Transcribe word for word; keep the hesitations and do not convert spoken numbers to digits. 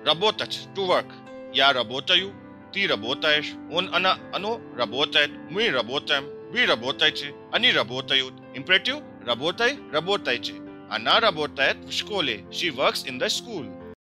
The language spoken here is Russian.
Работать, to work. Я работаю, ты работаешь, он, она, оно работает, мы работаем, вы работаете, они работают. Imperative – работай, работайте. Она работает в школе. She works in the school.